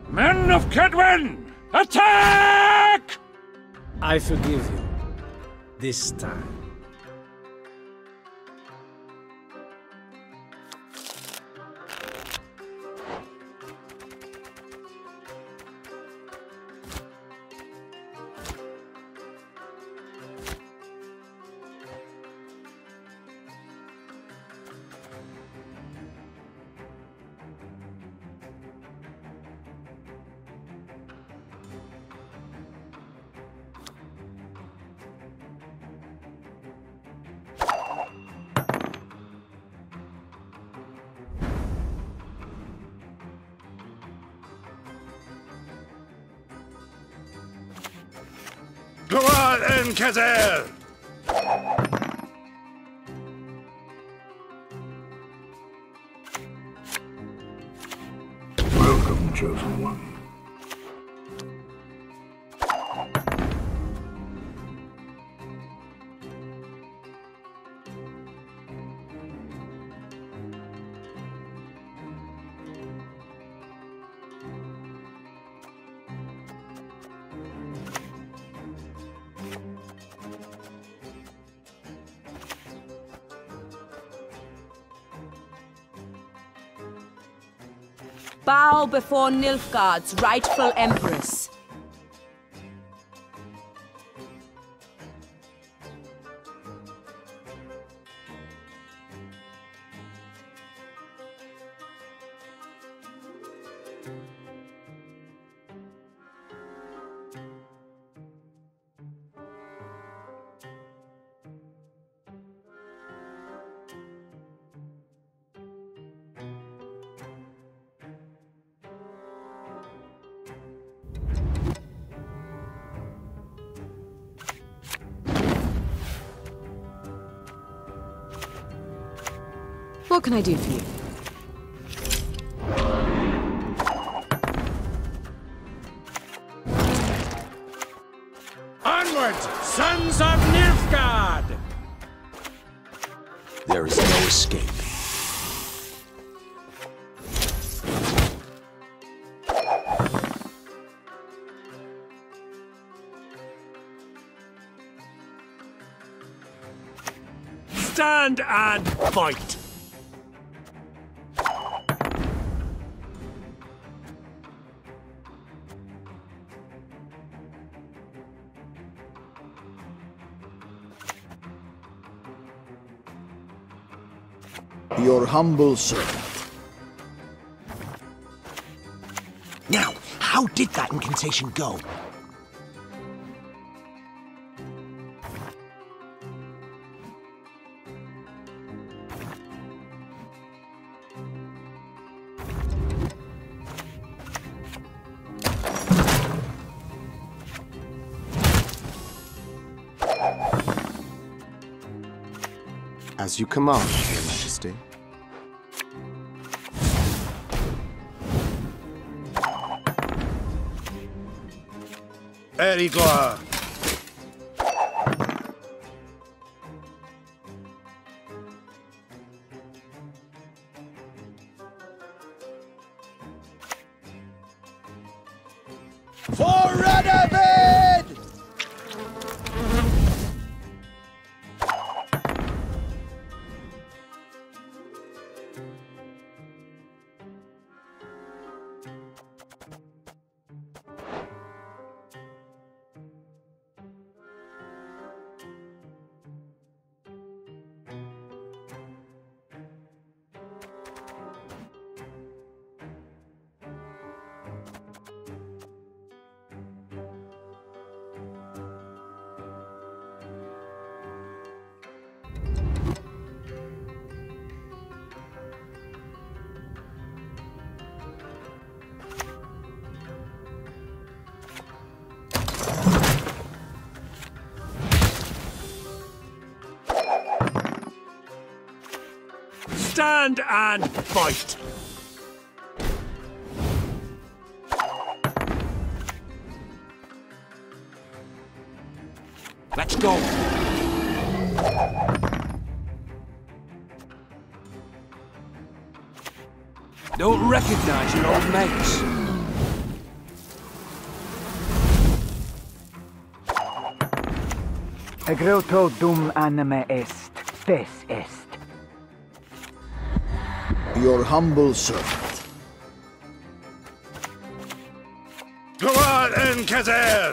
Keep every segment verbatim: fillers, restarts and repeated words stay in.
Men of Kedwen, attack! I forgive you. This time. Gloire en Kazel! Welcome, Chosen One. Bow before Nilfgaard's rightful empress. What can I do for you? Onward, sons of Nilfgaard! There is no escape. Stand and fight! Your humble servant. Now, how did that incantation go? As you command, Your Majesty. Erigor! For Radovid! Stand and fight! Let's go! Don't recognize your old mates. Egreto dum anime est, des est. Your humble servant. Gloat en Kazel!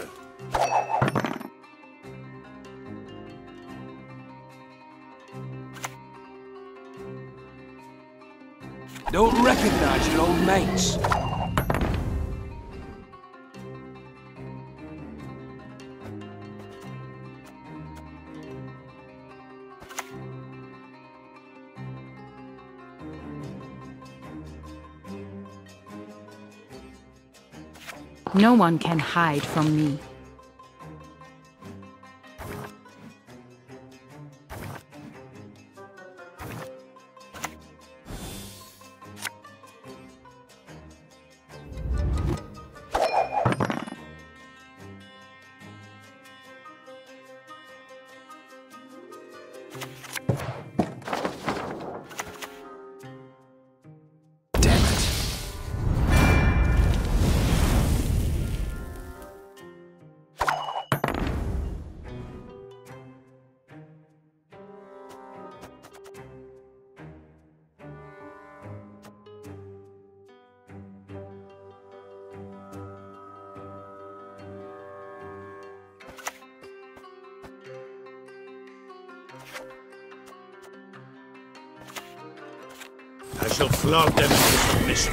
Don't recognize your old mates. No one can hide from me. I shall flog them into submission.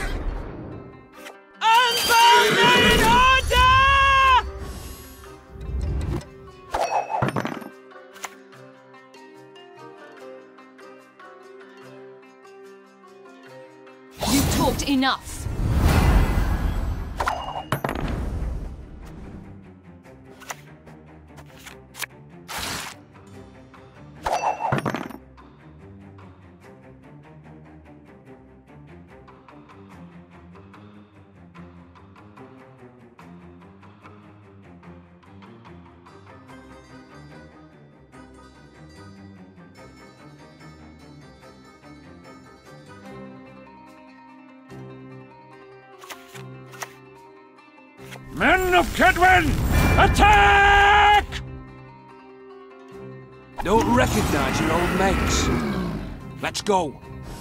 Unburn in order! You talked enough. Men of Kedwen, attack! Don't recognize your old mates. Let's go.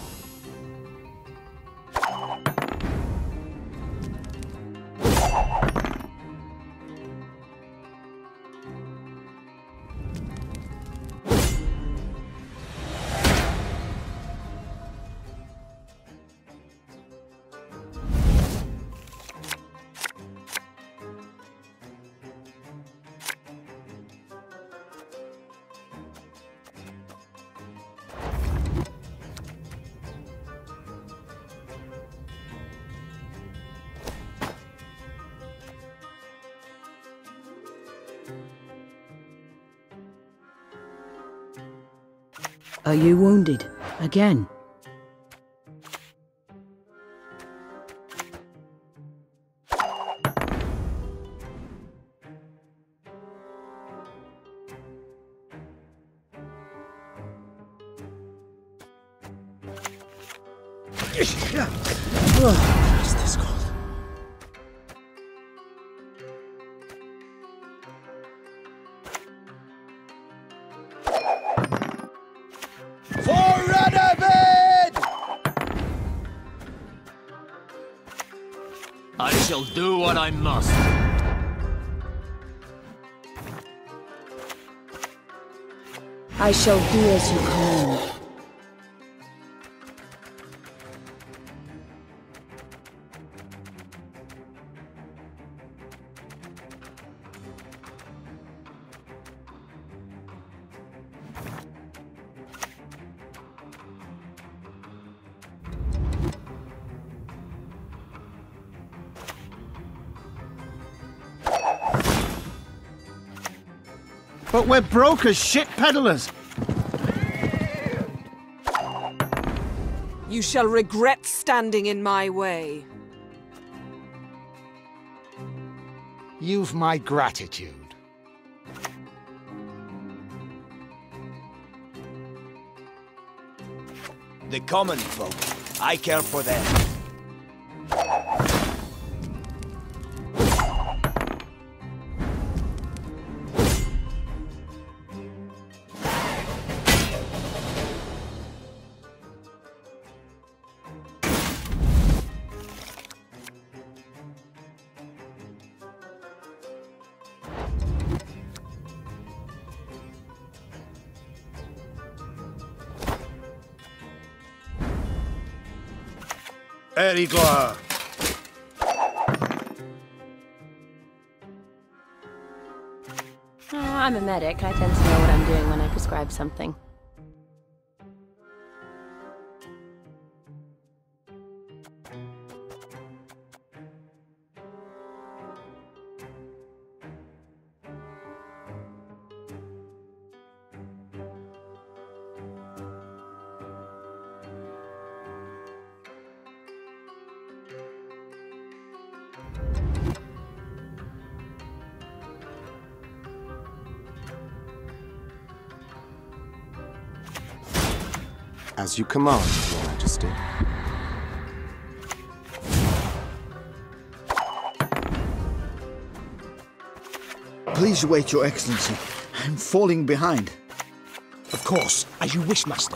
Are you wounded? Again? What is this called? I shall do what I must. I shall do as you command. But we're broke as shit peddlers. You shall regret standing in my way. You've my gratitude. The common folk. I care for them. Erigla. Oh, I'm a medic. I tend to know what I'm doing when I prescribe something. As you command, Your Majesty. Please wait, Your Excellency. I'm falling behind. Of course, as you wish, Master.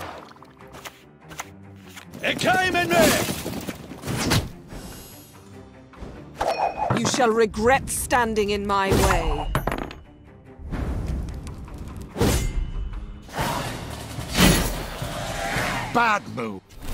It came in there! You shall regret standing in my way. Bad move.